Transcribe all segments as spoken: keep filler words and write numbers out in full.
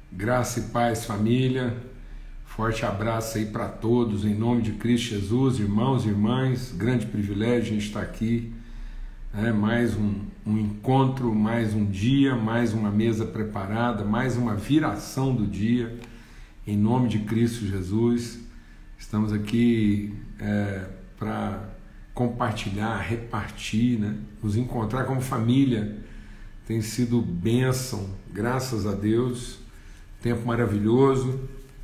Graça e paz, família. Forte abraço aí para todos, em nome de Cristo Jesus, irmãos e irmãs. Grande privilégio a gente estar aqui, né? Mais um, um encontro, mais um dia, mais uma mesa preparada, mais uma viração do dia, em nome de Cristo Jesus. Estamos aqui é, para compartilhar, repartir, né? Nos encontrar como família. Tem sido bênção, graças a Deus. Tempo maravilhoso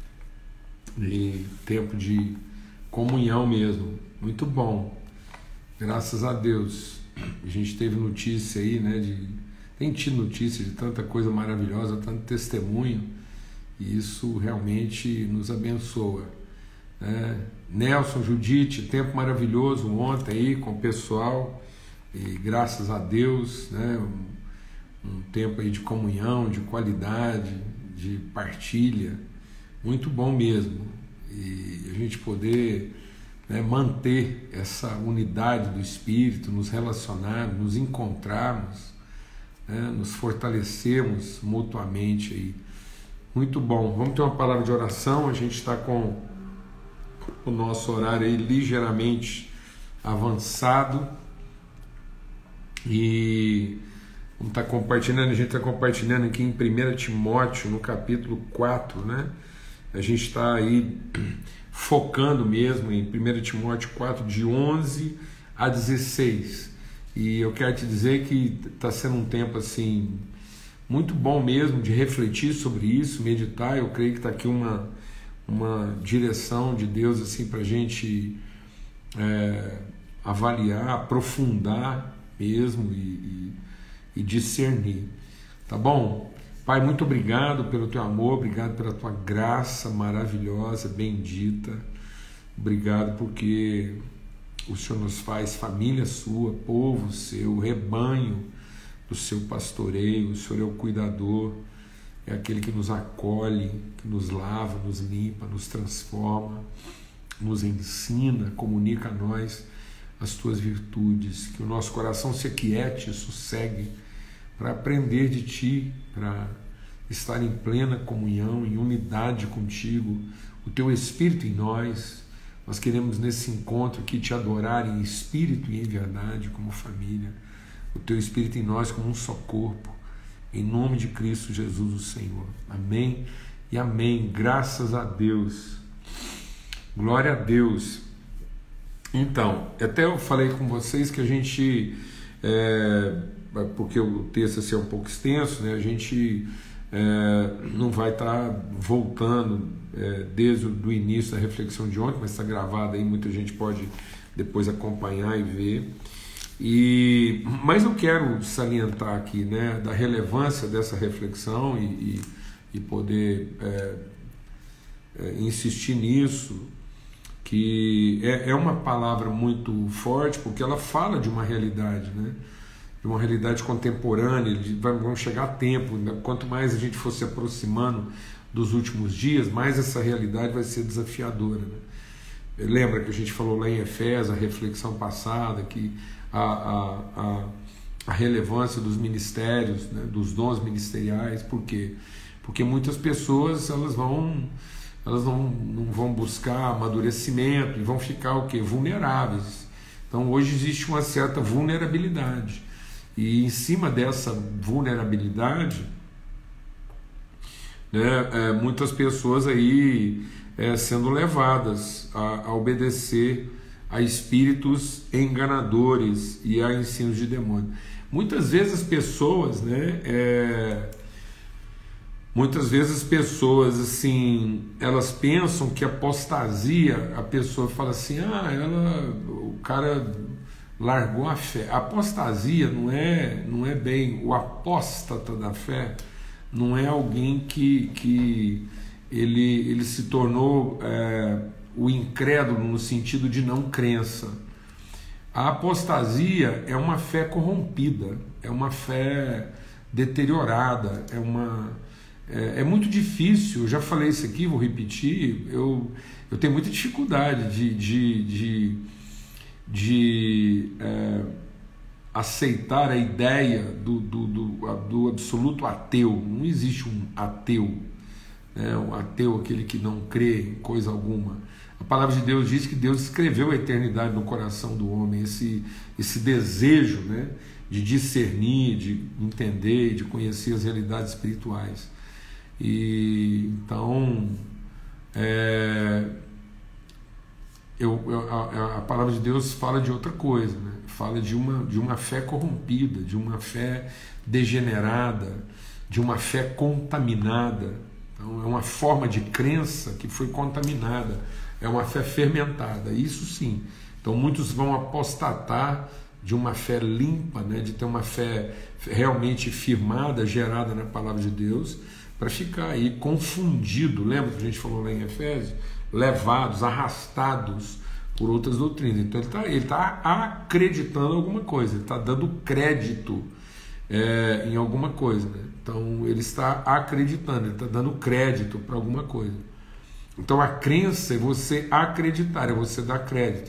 e tempo de comunhão mesmo, muito bom, graças a Deus. A gente teve notícia aí, né, de, tem tido notícia de tanta coisa maravilhosa, tanto testemunho, e isso realmente nos abençoa, né? Nelson, Judite, tempo maravilhoso ontem aí com o pessoal, e graças a Deus, né, um, um tempo aí de comunhão, de qualidade, de partilha, muito bom mesmo, e a gente poder, né, manter essa unidade do Espírito, nos relacionar, nos encontrarmos, né, nos fortalecermos mutuamente aí. Muito bom. Vamos ter uma palavra de oração. A gente está com o nosso horário aí ligeiramente avançado e vamos estar compartilhando. A gente está compartilhando aqui em primeiro Timóteo, no capítulo quatro, né? A gente está aí focando mesmo em primeiro Timóteo quatro, de onze a dezesseis. E eu quero te dizer que está sendo um tempo assim muito bom mesmo de refletir sobre isso, meditar. Eu creio que está aqui uma, uma direção de Deus assim, para a gente é, avaliar, aprofundar mesmo e, e, e discernir. Tá bom? Pai, muito obrigado pelo teu amor, obrigado pela tua graça maravilhosa, bendita. Obrigado porque o Senhor nos faz família sua, povo seu, rebanho do seu pastoreio. O Senhor é o cuidador, é aquele que nos acolhe, que nos lava, nos limpa, nos transforma, nos ensina, comunica a nós as tuas virtudes. Que o nosso coração se aquiete e sossegue para aprender de Ti, para estar em plena comunhão, em unidade contigo, o Teu Espírito em nós. Nós queremos nesse encontro aqui Te adorar em espírito e em verdade como família, o Teu Espírito em nós como um só corpo, em nome de Cristo Jesus o Senhor. Amém e amém. Graças a Deus. Glória a Deus. Então, até eu falei com vocês que a gente... É, porque o texto assim, é um pouco extenso, né? A gente é, não vai estar tá voltando é, desde o início da reflexão de ontem, mas está gravado aí, muita gente pode depois acompanhar e ver. E, mas eu quero salientar aqui, né, da relevância dessa reflexão e, e, e poder é, é, insistir nisso, que é, é uma palavra muito forte, porque ela fala de uma realidade, né? De uma realidade contemporânea. Vamos chegar a tempo, né? Quanto mais a gente for se aproximando dos últimos dias, mais essa realidade vai ser desafiadora, né? Lembra que a gente falou lá em Efésios, a reflexão passada, que a, a, a, a relevância dos ministérios, né? Dos dons ministeriais. Por quê? Porque muitas pessoas elas vão, elas não, não vão buscar amadurecimento e vão ficar o quê? Vulneráveis. Então hoje existe uma certa vulnerabilidade. E em cima dessa vulnerabilidade, né, é, muitas pessoas aí é, sendo levadas a, a obedecer a espíritos enganadores e a ensinos de demônio. Muitas vezes as pessoas, né, é, muitas vezes as pessoas assim, elas pensam que apostasia, a pessoa fala assim, ah, ela, o cara largou a fé. A apostasia não é, não é bem o apóstata da fé, não é alguém que, que ele, ele se tornou é, o incrédulo no sentido de não crença. A apostasia é uma fé corrompida, é uma fé deteriorada, é uma... É, é muito difícil, eu já falei isso aqui, vou repetir, eu, eu tenho muita dificuldade de... de, de de é, aceitar a ideia do, do, do, do absoluto ateu. Não existe um ateu, né? O ateu, aquele que não crê em coisa alguma. A palavra de Deus diz que Deus escreveu a eternidade no coração do homem, esse, esse desejo, né, de discernir, de entender, de conhecer as realidades espirituais. E então é, eu, eu, a, a palavra de Deus fala de outra coisa, né? Fala de uma, de uma fé corrompida, de uma fé degenerada, de uma fé contaminada. Então, é uma forma de crença que foi contaminada, é uma fé fermentada, isso sim. Então muitos vão apostatar de uma fé limpa, né, de ter uma fé realmente firmada, gerada na palavra de Deus, para ficar aí confundido, lembra que a gente falou lá em Efésios? Levados, arrastados por outras doutrinas. Então ele está ele tá acreditando em alguma coisa, ele está dando crédito é, em alguma coisa, né? Então ele está acreditando, ele está dando crédito para alguma coisa. Então a crença é você acreditar, é você dar crédito.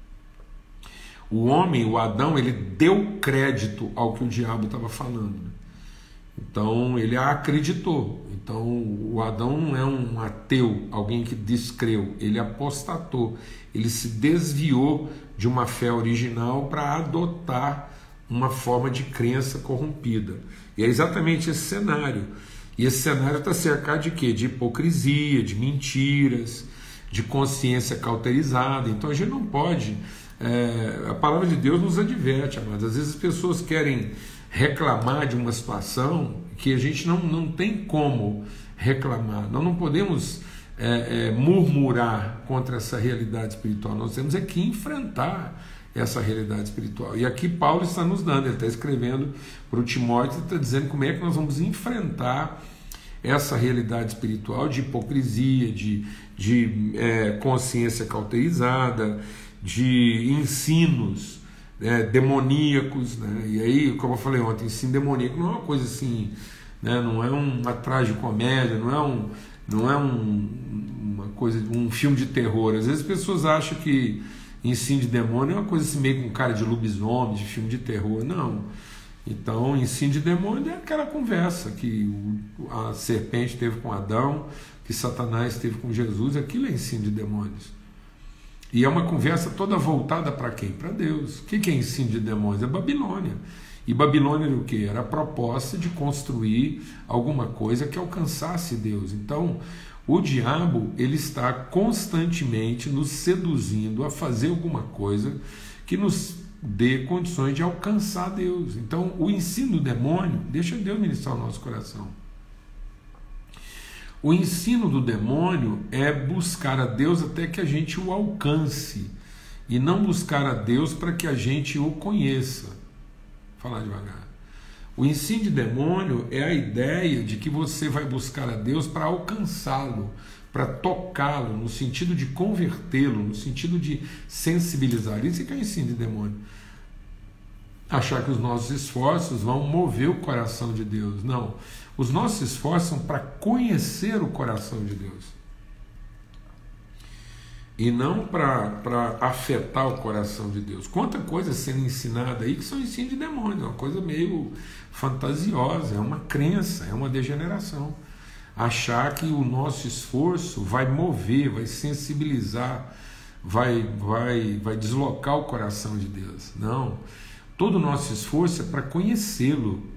O homem, o Adão, ele deu crédito ao que o diabo estava falando, né? Então ele acreditou. Então o Adão não é um ateu, alguém que descreu, ele apostatou, ele se desviou de uma fé original para adotar uma forma de crença corrompida. E é exatamente esse cenário. E esse cenário está cercado de quê? De hipocrisia, de mentiras, de consciência cauterizada. Então a gente não pode... É, a palavra de Deus nos adverte, amados. Às vezes as pessoas querem reclamar de uma situação que a gente não, não tem como reclamar. Nós não podemos é, é, murmurar contra essa realidade espiritual. Nós temos é que enfrentar essa realidade espiritual. E aqui Paulo está nos dando, ele está escrevendo para o Timóteo, está dizendo como é que nós vamos enfrentar essa realidade espiritual de hipocrisia, de, de é, consciência cauterizada, de ensinos é, demoníacos, né? E aí, como eu falei ontem, ensino demoníaco não é uma coisa assim, né? Não é uma tragicomédia, não é um, não é um, uma coisa, um filme de terror. Às vezes as pessoas acham que ensino de demônio é uma coisa assim meio com cara de lobisomem, de filme de terror. Não. Então, ensino de demônio é aquela conversa que a serpente teve com Adão, que Satanás teve com Jesus. Aquilo é ensino de demônios. E é uma conversa toda voltada para quem? Para Deus. O que é ensino de demônios? É Babilônia. E Babilônia era o quê? Era a proposta de construir alguma coisa que alcançasse Deus. Então, o diabo, ele está constantemente nos seduzindo a fazer alguma coisa que nos dê condições de alcançar Deus. Então, o ensino do demônio, deixa Deus ministrar o nosso coração. O ensino do demônio é buscar a Deus até que a gente o alcance, e não buscar a Deus para que a gente o conheça. Vou falar devagar. O ensino de demônio é a ideia de que você vai buscar a Deus para alcançá-lo, para tocá-lo, no sentido de convertê-lo, no sentido de sensibilizar. Isso é que é o ensino de demônio. Achar que os nossos esforços vão mover o coração de Deus. Não. Os nossos esforços são para conhecer o coração de Deus. E não para afetar o coração de Deus. Quanta coisa sendo ensinada aí que são ensino de demônio. É uma coisa meio fantasiosa, é uma crença, é uma degeneração. Achar que o nosso esforço vai mover, vai sensibilizar, vai, vai, vai deslocar o coração de Deus. Não. Todo o nosso esforço é para conhecê-lo.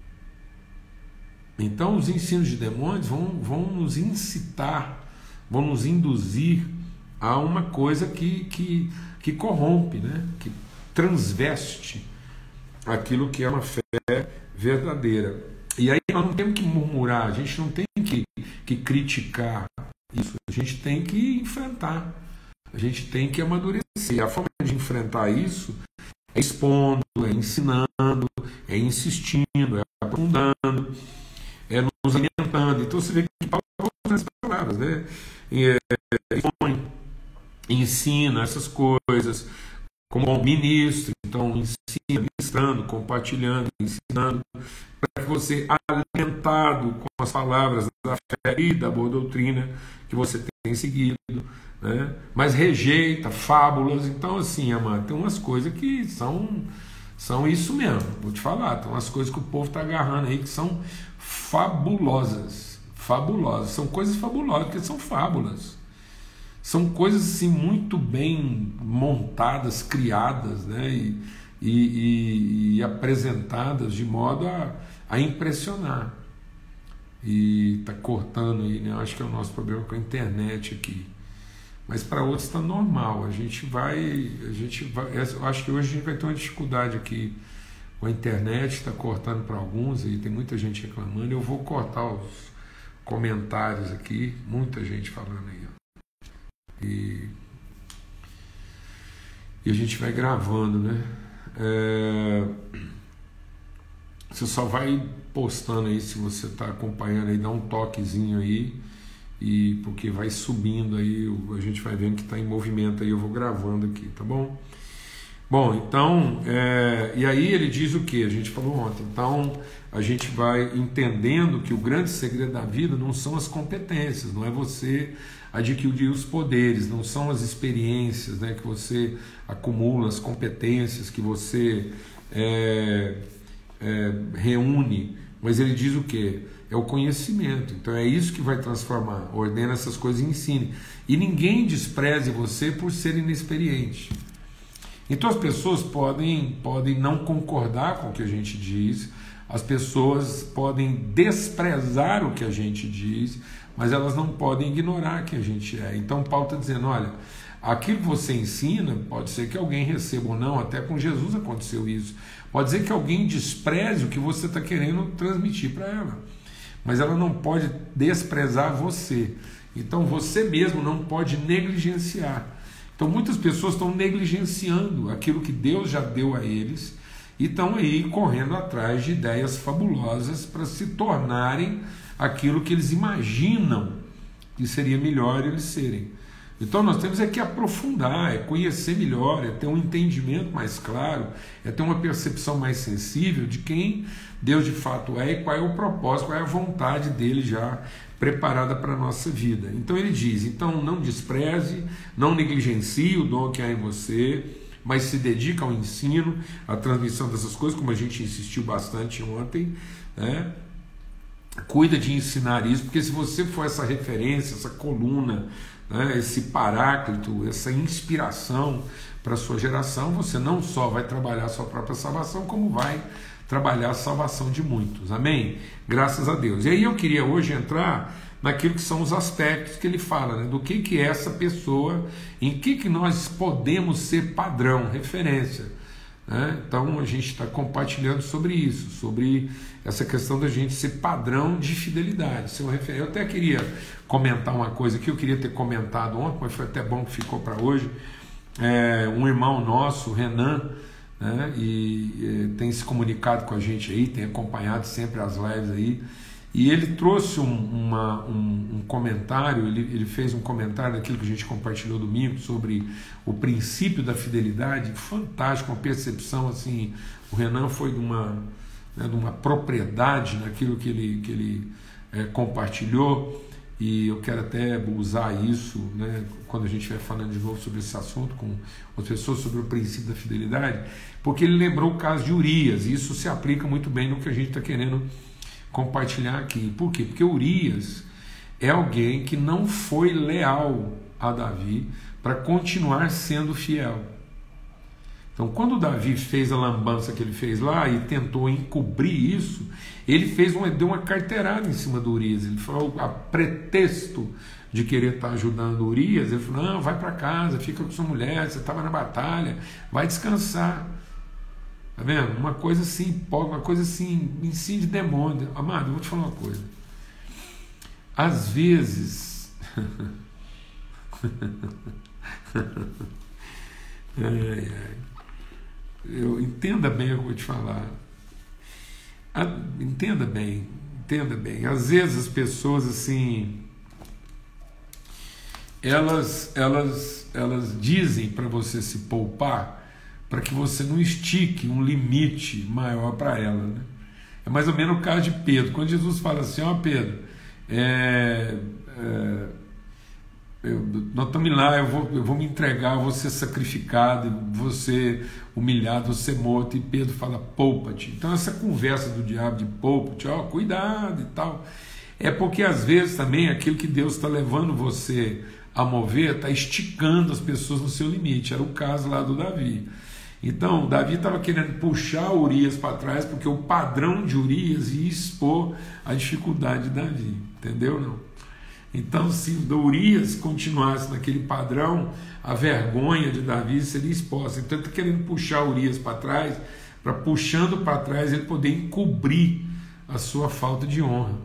Então os ensinos de demônios vão, vão nos incitar, vão nos induzir a uma coisa que, que, que corrompe, né? Que transveste aquilo que é uma fé verdadeira. E aí nós não temos que murmurar, a gente não tem que, que criticar isso, a gente tem que enfrentar, a gente tem que amadurecer. A forma de enfrentar isso é expondo, é ensinando, é insistindo, é aprofundando, é nos alimentando. Então você vê que Paulo usa essas palavras, né? É, expõe, ensina essas coisas como bom ministro. Então ensina, ministrando, compartilhando, ensinando, para que você, alimentado com as palavras da fé e da boa doutrina que você tem seguido, né? Mas rejeita fábulas. Então assim, amado, tem umas coisas que são são isso mesmo, vou te falar, tem umas coisas que o povo está agarrando aí que são fabulosas, fabulosas. São coisas fabulosas, porque são fábulas. São coisas assim muito bem montadas, criadas, né? e, e, e, e apresentadas de modo a, a impressionar. E está cortando aí, né? Eu acho que é o nosso problema com a internet aqui. Mas para outros está normal. A gente vai, a gente vai. Eu acho que hoje a gente vai ter uma dificuldade aqui com a internet, está cortando para alguns, e tem muita gente reclamando. Eu vou cortar os comentários aqui, muita gente falando aí. Ó. E, e a gente vai gravando, né? É, você só vai postando aí, se você está acompanhando aí, dá um toquezinho aí, e porque vai subindo aí, a gente vai vendo que está em movimento aí, eu vou gravando aqui, tá bom? Bom, então, é, e aí ele diz o que? A gente falou ontem. Então, a gente vai entendendo que o grande segredo da vida não são as competências, não é você adquirir os poderes, não são as experiências, né, que você acumula, as competências que você é, é, reúne, mas ele diz o que? É o conhecimento. Então é isso que vai transformar. Ordena essas coisas e ensine. E ninguém despreze você por ser inexperiente. Então as pessoas podem, podem não concordar com o que a gente diz, as pessoas podem desprezar o que a gente diz, mas elas não podem ignorar quem a gente é. Então Paulo está dizendo, olha, aquilo que você ensina, pode ser que alguém receba ou não, até com Jesus aconteceu isso, pode ser que alguém despreze o que você está querendo transmitir para ela, mas ela não pode desprezar você. Então você mesmo não pode negligenciar. Então muitas pessoas estão negligenciando aquilo que Deus já deu a eles e estão aí correndo atrás de ideias fabulosas para se tornarem aquilo que eles imaginam que seria melhor eles serem. Então nós temos é que aprofundar, é conhecer melhor, é ter um entendimento mais claro, é ter uma percepção mais sensível de quem Deus de fato é e qual é o propósito, qual é a vontade dele já preparada para a nossa vida. Então ele diz, então não despreze, não negligencie o dom que há em você, mas se dedica ao ensino, à transmissão dessas coisas, como a gente insistiu bastante ontem, né? Cuida de ensinar isso, porque se você for essa referência, essa coluna, né, esse paráclito, essa inspiração para a sua geração, você não só vai trabalhar a sua própria salvação, como vai trabalhar a salvação de muitos. Amém? Graças a Deus. E aí eu queria hoje entrar naquilo que são os aspectos que ele fala, né, do que, que é essa pessoa, em que, que nós podemos ser padrão, referência. Né? Então a gente está compartilhando sobre isso, sobre essa questão da gente ser padrão de fidelidade, ser um refer... Eu até queria comentar uma coisa que eu queria ter comentado ontem, mas foi até bom que ficou para hoje. É, um irmão nosso, o Renan, né, e, e tem se comunicado com a gente aí, tem acompanhado sempre as lives aí, e ele trouxe um, uma, um, um comentário, ele, ele fez um comentário daquilo que a gente compartilhou domingo sobre o princípio da fidelidade, fantástico, uma percepção assim. O Renan foi de uma, né, de uma propriedade naquilo que ele, que ele é, compartilhou, e eu quero até usar isso, né, quando a gente estiver falando de novo sobre esse assunto com as pessoas, sobre o princípio da fidelidade, porque ele lembrou o caso de Urias, e isso se aplica muito bem no que a gente está querendo compartilhar aqui. Por quê? Porque Urias é alguém que não foi leal a Davi para continuar sendo fiel. Então, quando Davi fez a lambança que ele fez lá e tentou encobrir isso, ele fez uma, deu uma carteirada em cima do Urias. Ele falou, a pretexto de querer estar ajudando Urias, ele falou, não, vai para casa, fica com sua mulher, você estava na batalha, vai descansar. Tá vendo? Uma coisa assim, uma coisa assim, ensino de demônio. Amado, eu vou te falar uma coisa. Às vezes... ai, ai. Eu, entenda bem o que eu vou te falar. Entenda bem, entenda bem. Às vezes as pessoas assim, elas, elas, elas dizem para você se poupar para que você não estique um limite maior para ela, né? É mais ou menos o caso de Pedro. Quando Jesus fala assim, ó, Pedro, é, é, eu, nós estamos lá, eu vou, eu vou me entregar, eu vou ser sacrificado, vou ser humilhado, vou ser morto. E Pedro fala, poupa-te. Então essa conversa do diabo de poupa-te, ó, cuidado e tal, É porque às vezes também aquilo que Deus está levando você a mover está esticando as pessoas no seu limite. Era o caso lá do Davi. Então, Davi estava querendo puxar Urias para trás, porque o padrão de Urias ia expor a dificuldade de Davi, entendeu? Não? Então, se Urias continuasse naquele padrão, a vergonha de Davi seria exposta. Então, ele está querendo puxar Urias para trás, para puxando para trás ele poder encobrir a sua falta de honra.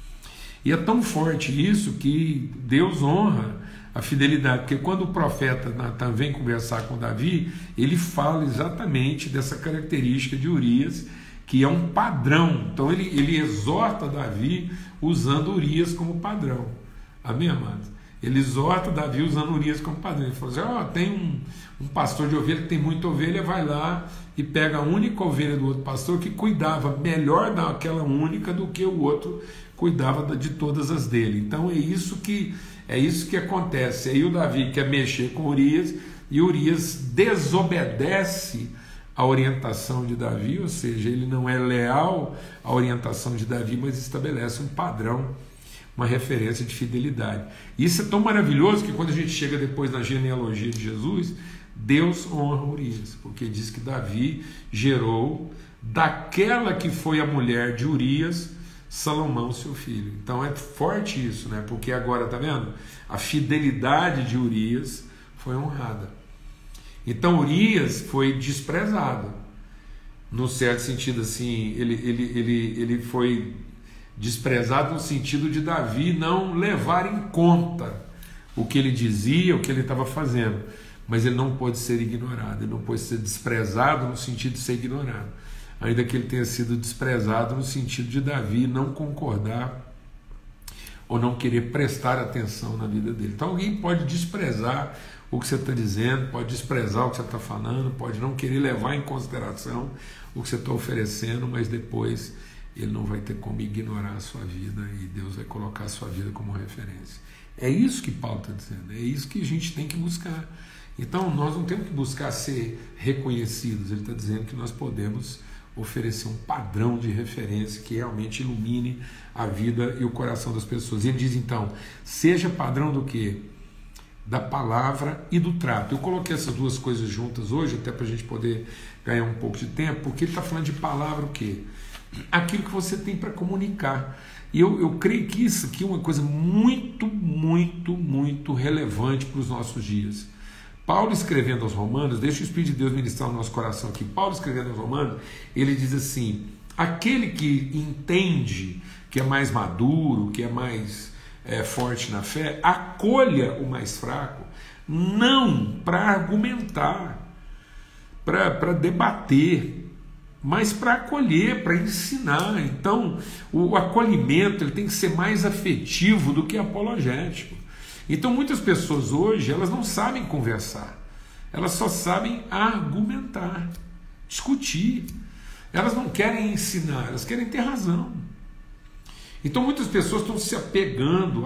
E é tão forte isso que Deus honra a fidelidade, porque quando o profeta Natan vem conversar com Davi, ele fala exatamente dessa característica de Urias, que é um padrão. Então ele, ele exorta Davi usando Urias como padrão. Amém, amados? Ele exorta Davi usando Urias como padrão. Ele fala assim, ó, oh, tem um, um pastor de ovelha que tem muita ovelha, vai lá e pega a única ovelha do outro pastor que cuidava melhor daquela única do que o outro cuidava de todas as dele. Então é isso que é isso que acontece. Aí o Davi quer mexer com Urias e Urias desobedece a orientação de Davi, ou seja, ele não é leal à orientação de Davi, mas estabelece um padrão, uma referência de fidelidade. Isso é tão maravilhoso que quando a gente chega depois na genealogia de Jesus, Deus honra Urias, porque diz que Davi gerou daquela que foi a mulher de Urias, Salomão, seu filho. Então é forte isso, né? Porque agora, tá vendo? A fidelidade de Urias foi honrada. Então Urias foi desprezado, no certo sentido assim, ele, ele, ele, ele foi desprezado no sentido de Davi não levar em conta o que ele dizia, o que ele estava fazendo, mas ele não pode ser ignorado, ele não pode ser desprezado no sentido de ser ignorado, ainda que ele tenha sido desprezado no sentido de Davi não concordar ou não querer prestar atenção na vida dele. Então alguém pode desprezar o que você está dizendo, pode desprezar o que você está falando, pode não querer levar em consideração o que você está oferecendo, mas depois ele não vai ter como ignorar a sua vida e Deus vai colocar a sua vida como referência. É isso que Paulo está dizendo, é isso que a gente tem que buscar. Então nós não temos que buscar ser reconhecidos, ele está dizendo que nós podemos oferecer um padrão de referência que realmente ilumine a vida e o coração das pessoas. E ele diz então, seja padrão do quê? Da palavra e do trato. Eu coloquei essas duas coisas juntas hoje, até para a gente poder ganhar um pouco de tempo, porque ele está falando de palavra o quê? Aquilo que você tem para comunicar. E eu, eu creio que isso aqui é uma coisa muito, muito, muito relevante para os nossos dias. Paulo escrevendo aos Romanos, deixa o Espírito de Deus ministrar no nosso coração aqui. Paulo escrevendo aos Romanos, ele diz assim: aquele que entende que é mais maduro, que é mais é, forte na fé, acolha o mais fraco, não para argumentar, para debater, mas para acolher, para ensinar. Então, o acolhimento ele tem que ser mais afetivo do que apologético. Então, muitas pessoas hoje, elas não sabem conversar, elas só sabem argumentar, discutir. Elas não querem ensinar, elas querem ter razão. Então, muitas pessoas estão se apegando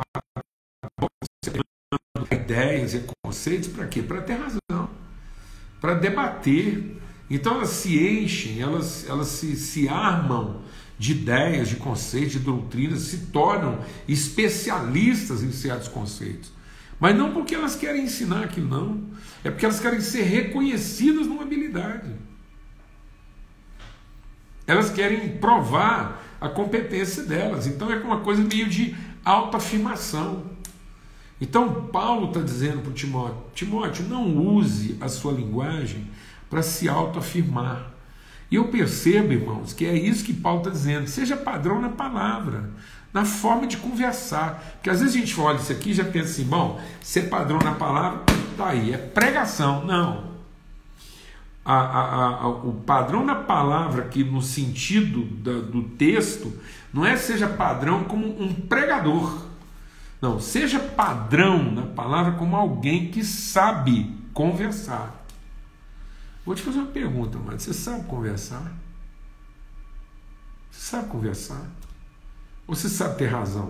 a ideias e conceitos para quê? Para ter razão, para debater. Então elas se enchem, elas, elas se, se armam de ideias, de conceitos, de doutrinas, se tornam especialistas em certos conceitos. Mas não porque elas querem ensinar aquilo, não. É porque elas querem ser reconhecidas numa habilidade. Elas querem provar a competência delas. Então é uma coisa meio de autoafirmação. Então Paulo está dizendo para o Timóteo: Timóteo, não use a sua linguagem para se autoafirmar. E eu percebo, irmãos, que é isso que Paulo está dizendo. Seja padrão na palavra, na forma de conversar. Porque às vezes a gente olha isso aqui e já pensa assim: bom, ser padrão na palavra, tá aí, é pregação. Não. A, a, a, o padrão na palavra, que no sentido da, do texto, não é seja padrão como um pregador. Não, seja padrão na palavra como alguém que sabe conversar. Vou te fazer uma pergunta, mano. Você sabe conversar? Você sabe conversar? Ou você sabe ter razão?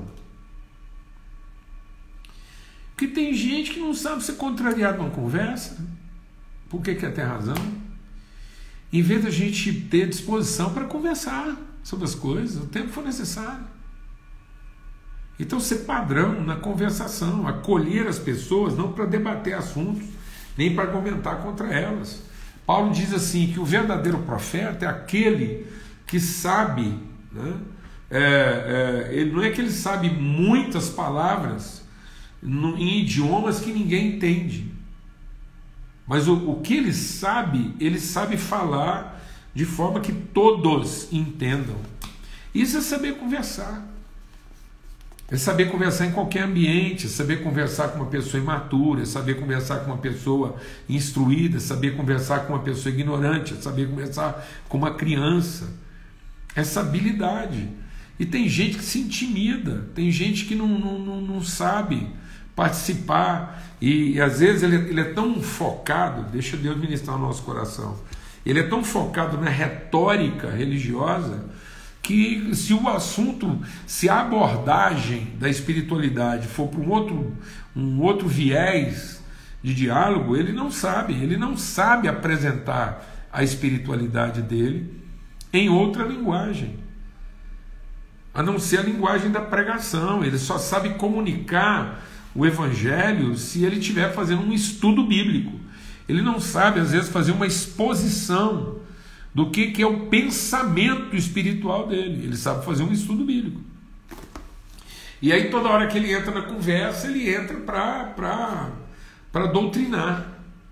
Porque tem gente que não sabe ser contrariado numa conversa. Por que quer ter razão? Em vez da gente ter disposição para conversar sobre as coisas, o tempo for necessário. Então, ser padrão na conversação, acolher as pessoas, não para debater assuntos, nem para argumentar contra elas. Paulo diz assim, que o verdadeiro profeta é aquele que sabe, né? é, é, ele, não é que ele sabe muitas palavras no, em idiomas que ninguém entende, mas o, o que ele sabe, ele sabe falar de forma que todos entendam. Isso é saber conversar. É saber conversar em qualquer ambiente, é saber conversar com uma pessoa imatura, é saber conversar com uma pessoa instruída, é saber conversar com uma pessoa ignorante, é saber conversar com uma criança. Essa habilidade. E tem gente que se intimida, tem gente que não, não, não, não sabe participar, e, e às vezes ele, ele é tão focado, deixa Deus ministrar o nosso coração, ele é tão focado na retórica religiosa, que se o assunto, se a abordagem da espiritualidade for para um outro, um outro viés de diálogo, ele não sabe, ele não sabe apresentar a espiritualidade dele em outra linguagem, a não ser a linguagem da pregação. Ele só sabe comunicar o evangelho se ele estiver fazendo um estudo bíblico. Ele não sabe, às vezes, fazer uma exposição do que, que é o pensamento espiritual dele. Ele sabe fazer um estudo bíblico. E aí toda hora que ele entra na conversa, ele entra para para doutrinar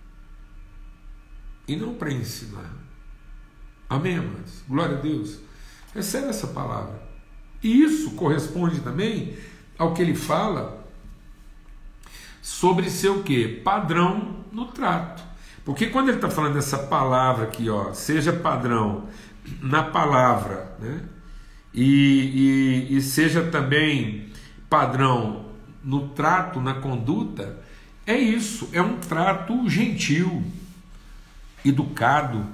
e não para ensinar. Amém, amados? Glória a Deus. Recebe essa palavra. E isso corresponde também ao que ele fala sobre ser o quê? Padrão no trato. Porque quando ele está falando dessa palavra aqui, ó, seja padrão na palavra, né? e, e, e seja também padrão no trato, na conduta, é isso, é um trato gentil, educado,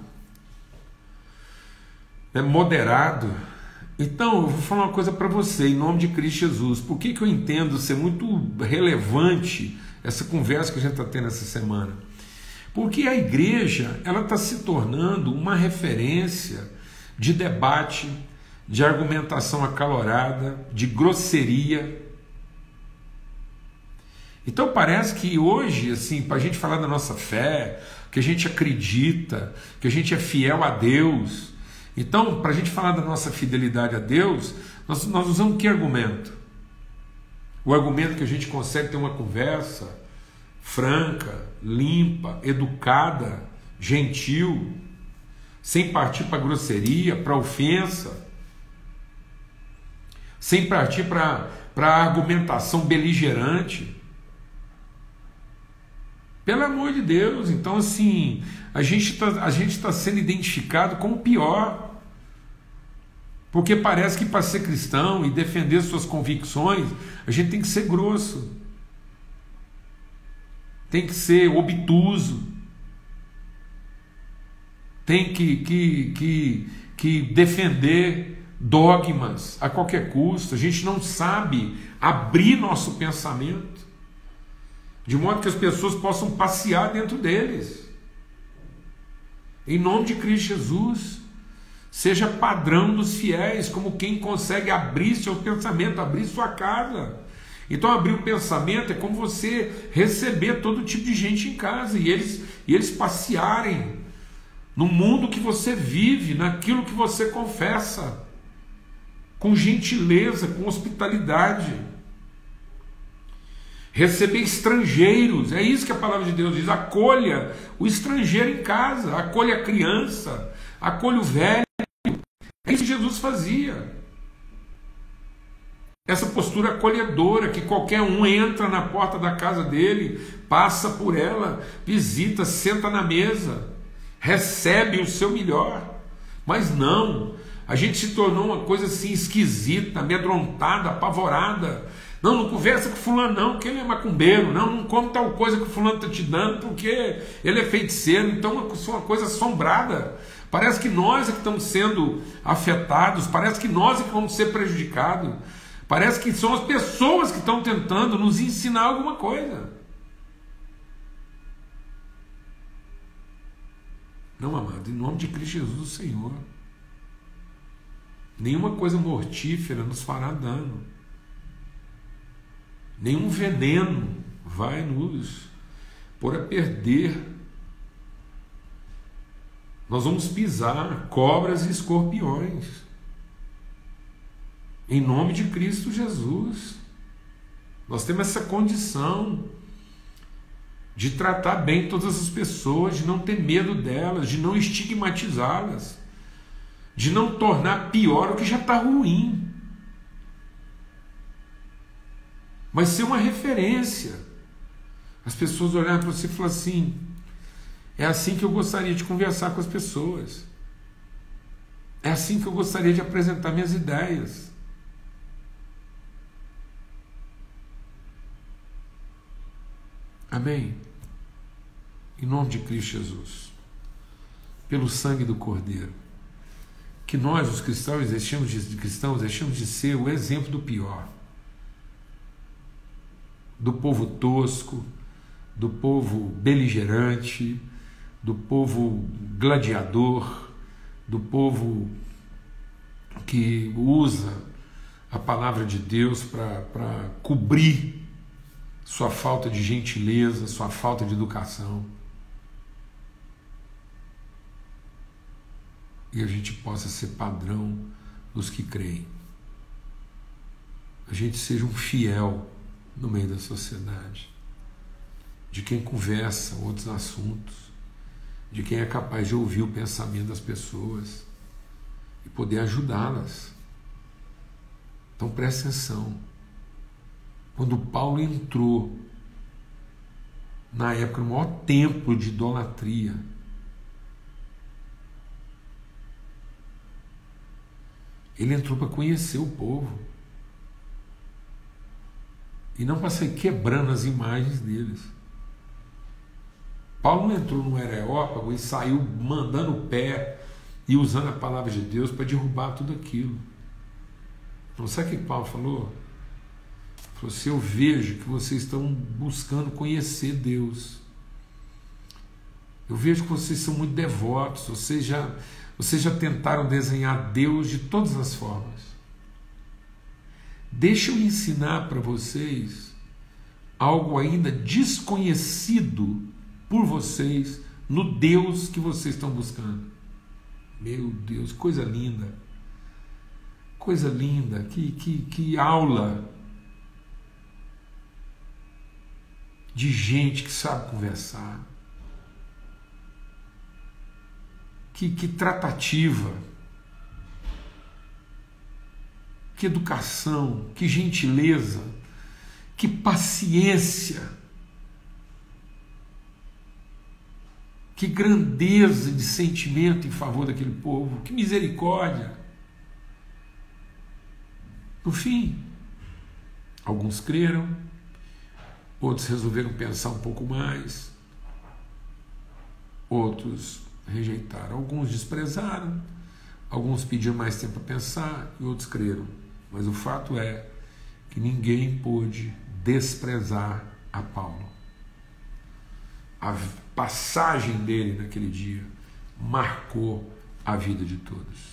é moderado. Então, eu vou falar uma coisa para você, em nome de Cristo Jesus. Por que, que eu entendo ser muito relevante essa conversa que a gente está tendo essa semana? Porque a igreja ela está se tornando uma referência de debate, de argumentação acalorada, de grosseria. Então parece que hoje, assim, para a gente falar da nossa fé, que a gente acredita, que a gente é fiel a Deus, então para a gente falar da nossa fidelidade a Deus, nós, nós usamos que argumento? O argumento que a gente consegue ter uma conversa franca, limpa, educada, gentil, sem partir para grosseria, para ofensa, sem partir para a argumentação beligerante. Pelo amor de Deus, então assim, a gente está a gente está sendo identificado como o pior, porque parece que para ser cristão e defender suas convicções, a gente tem que ser grosso, tem que ser obtuso, tem que, que, que, que defender dogmas a qualquer custo. A gente não sabe abrir nosso pensamento de modo que as pessoas possam passear dentro deles. Em nome de Cristo Jesus, seja padrão dos fiéis, como quem consegue abrir seu pensamento, abrir sua casa. Então abrir o pensamento é como você receber todo tipo de gente em casa e eles, e eles passearem no mundo que você vive, naquilo que você confessa, com gentileza, com hospitalidade. Receber estrangeiros, é isso que a palavra de Deus diz: acolha o estrangeiro em casa, acolha a criança, acolha o velho. É isso que Jesus fazia. Essa postura acolhedora, que qualquer um entra na porta da casa dele, passa por ela, visita, senta na mesa, recebe o seu melhor. Mas não, a gente se tornou uma coisa assim esquisita, amedrontada, apavorada. Não, não conversa com fulano não, porque ele é macumbeiro. Não, não come tal coisa que o fulano está te dando, porque ele é feiticeiro. Então é uma coisa assombrada. Parece que nós é que estamos sendo afetados, parece que nós é que vamos ser prejudicados. Parece que são as pessoas que estão tentando nos ensinar alguma coisa. Não, amado, em nome de Cristo Jesus, o Senhor. Nenhuma coisa mortífera nos fará dano. nenhum veneno vai nos pôr a perder. Nós vamos pisar cobras e escorpiões, em nome de Cristo Jesus. Nós temos essa condição de tratar bem todas as pessoas, de não ter medo delas, de não estigmatizá-las, de não tornar pior o que já está ruim, mas ser uma referência. As pessoas olharem para você e falar assim: é assim que eu gostaria de conversar com as pessoas, é assim que eu gostaria de apresentar minhas ideias. Amém? Em nome de Cristo Jesus, pelo sangue do Cordeiro, que nós, os cristãos, deixemos de, cristãos, deixemos de ser o exemplo do pior, do povo tosco, do povo beligerante, do povo gladiador, do povo que usa a palavra de Deus para cobrir sua falta de gentileza, sua falta de educação. E a gente possa ser padrão dos que creem. A gente seja um fiel no meio da sociedade, de quem conversa outros assuntos, de quem é capaz de ouvir o pensamento das pessoas e poder ajudá-las. Então preste atenção. Quando Paulo entrou, na época, no maior templo de idolatria, ele entrou para conhecer o povo e não para sair quebrando as imagens deles. Paulo não entrou no Areópago e saiu mandando o pé e usando a palavra de Deus para derrubar tudo aquilo. Não sabe o que Paulo falou? Falou assim: eu vejo que vocês estão buscando conhecer Deus. Eu vejo que vocês são muito devotos, vocês já, vocês já tentaram desenhar Deus de todas as formas. Deixa eu ensinar para vocês algo ainda desconhecido por vocês no Deus que vocês estão buscando. Meu Deus, coisa linda, coisa linda, que, que, que aula de gente que sabe conversar, que, que tratativa, que educação, que gentileza, que paciência, que grandeza de sentimento em favor daquele povo, que misericórdia. No fim, alguns creram, outros resolveram pensar um pouco mais, outros rejeitaram, alguns desprezaram, alguns pediram mais tempo para pensar e outros creram. Mas o fato é que ninguém pôde desprezar a Paulo. A passagem dele naquele dia marcou a vida de todos.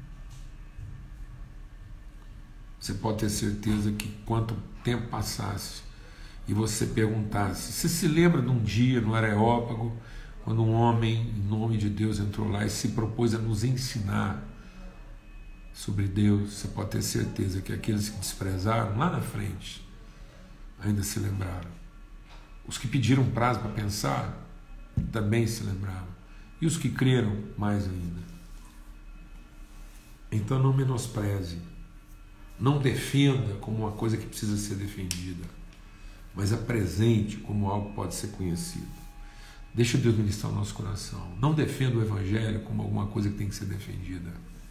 Você pode ter certeza que quanto tempo passasse e você perguntasse, você se lembra de um dia no Areópago, quando um homem, em nome de Deus, entrou lá e se propôs a nos ensinar sobre Deus? Você pode ter certeza que aqueles que desprezaram lá na frente ainda se lembraram. Os que pediram prazo para pensar também se lembraram. E os que creram, mais ainda. Então não menospreze, não defenda como uma coisa que precisa ser defendida, mas apresente como algo que pode ser conhecido. Deixa Deus ministrar o nosso coração. Não defenda o Evangelho como alguma coisa que tem que ser defendida,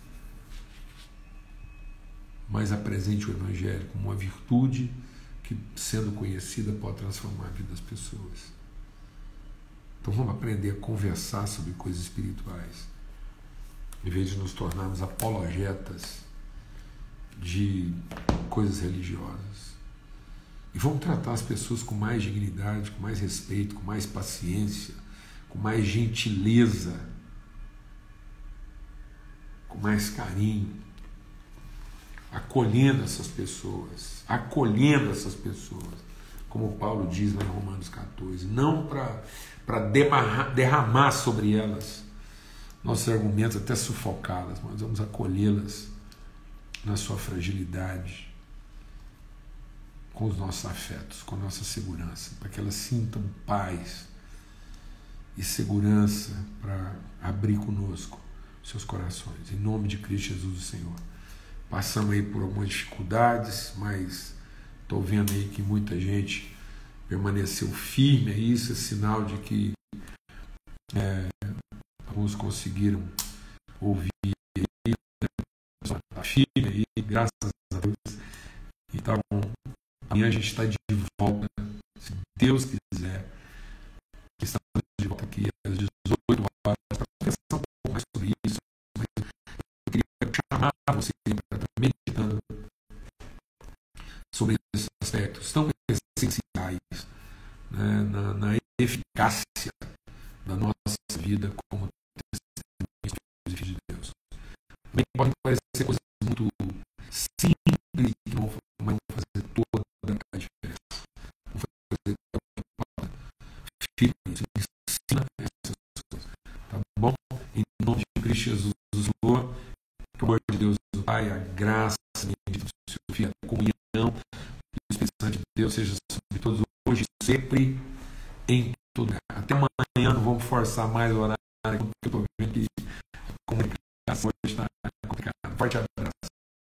mas apresente o Evangelho como uma virtude que, sendo conhecida, pode transformar a vida das pessoas. Então vamos aprender a conversar sobre coisas espirituais, em vez de nos tornarmos apologetas de coisas religiosas. E vamos tratar as pessoas com mais dignidade, com mais respeito, com mais paciência, com mais gentileza, com mais carinho. acolhendo essas pessoas, acolhendo essas pessoas, como Paulo diz lá em Romanos quatorze, não para derramar sobre elas nossos argumentos, até sufocá-las, mas vamos acolhê-las na sua fragilidade, com os nossos afetos, com a nossa segurança, para que elas sintam paz e segurança para abrir conosco seus corações. Em nome de Cristo Jesus, o Senhor. Passamos aí por algumas dificuldades, mas estou vendo aí que muita gente permaneceu firme. Isso é sinal de que é, alguns conseguiram ouvir aí, está firme aí, graças a Deus. Então, amanhã a gente está de volta, se Deus quiser. Estamos de volta aqui às dezoito horas para pensar um pouco mais sobre isso. Mas eu queria chamar você para estar meditando sobre esses aspectos tão essenciais, né, na, na eficácia da nossa vida como testemunhos de Deus. Também podem parecer coisas muito simples que não vão fazer toda a diferença. Vão fazer filhos, ensina essas coisas, tá bom? Em nome de Cristo Jesus, Senhor, que o amor de Deus, o Pai, a graça de Deus, o seu Filho, a comunhão e o Espírito Santo de Deus seja sobre todos hoje, sempre, em todo lugar. Até amanhã, não vamos forçar mais o horário, porque eu estou vendo que a comunicação hoje está complicada. Forte abraço.